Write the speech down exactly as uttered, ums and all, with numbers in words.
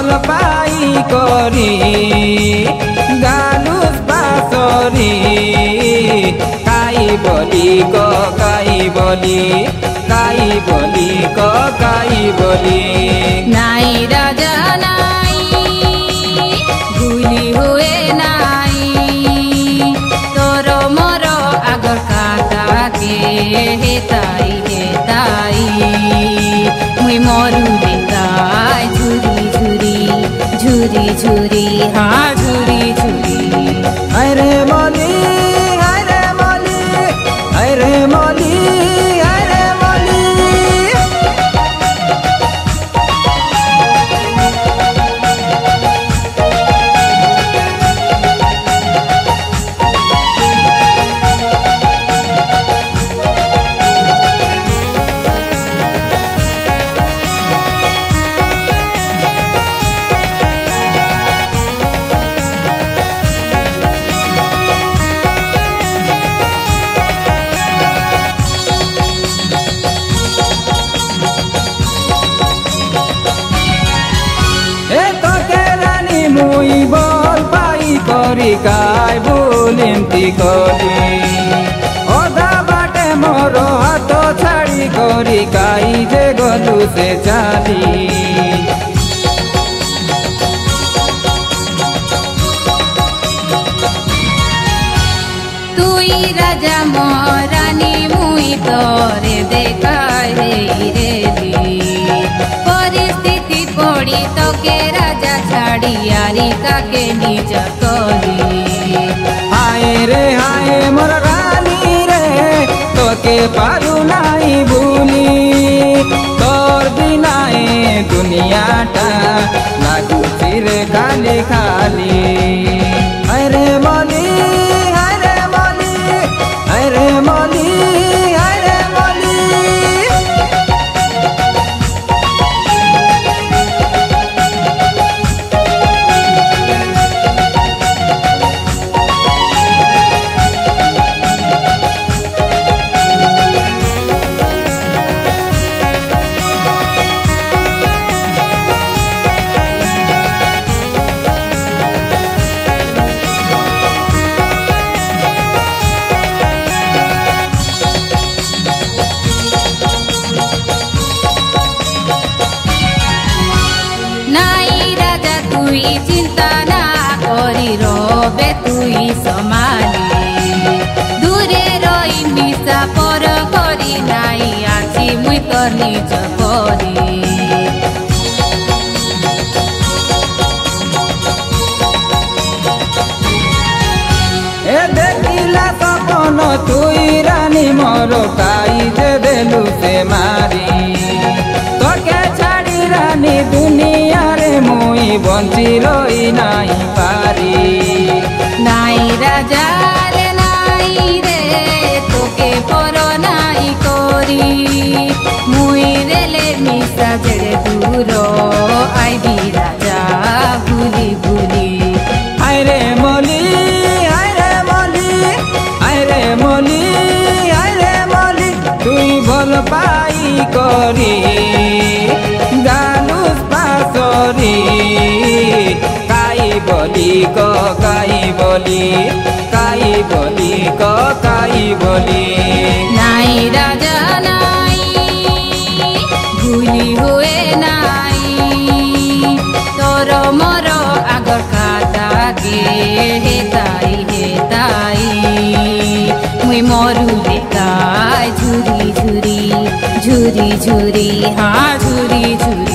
भल पाई करी गालुस बासरी काई बोली क काई बोली काई बोली क काई बोली नाई राजा नाई भूली हुए नाई तोर मोर आगर काटा के हेताई हेताई मुई मरु देताई झुरी झुरी झुरी झुरी हाँ झुरी झुरी अरे मोली अरे मोली अरे मोली अरे मोली मुई बल पाई करी काय बुलिमती करी अधा बाटे मोर हाथ छाड़ी करी काई जे गलु से चाली तुई राजा मोरानी मुई तोरे देखाई रे परिस्थिति पड़ी तो के राजा छाड़ी यारी का के निज करी हाय रे हाय मोर रानी रे तो के पारू नाई भूली तोर बिनाए दुनिया टा लागुची रे खाली खाली अरे मोली अरे मोली अरे मोली अरे मोली तुई चिंता ना करी रोबे तुई समाली दूरे रही मिसा पर करी नाई आछि मुई तो निज करी ए देखिला सपन तुई रानी मोर काई जे देलु से मारी तोके छाड़ी रानी दुनिया रे मुई बंची रही नाई पारी नाई राजा रे नाई रे तोके पर नाई करी मुई रेले मिसा जेड़े दूर आईबी राजा भूली भूली हाय रे मोली हाय रे मोली हाय रे मोली हाय रे मोली तुई भल पाई करी गालुस बासरी काई बोली क काई बोली काई बोली क काई बोली नाई राजा नाई भूली हुए नाई तोर मोर आगर काटा के हेताई हेताई मुई मरु देताई झुरी झुरी झुरी झुरी हाँ झुरी झुरी।